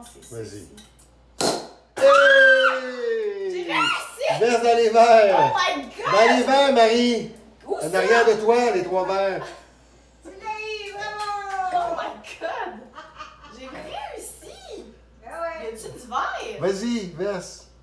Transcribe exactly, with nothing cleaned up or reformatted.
c'est ça. Vas-y. Hey! J'ai réussi! Verse dans les verres! Oh my God! Dans les verres, Marie! Où En ça? arrière de toi, les trois verres. Tu l'as eu, bravo! Oh my God! J'ai réussi! Ah ouais. Y a-tu du verre? Vas-y, verse.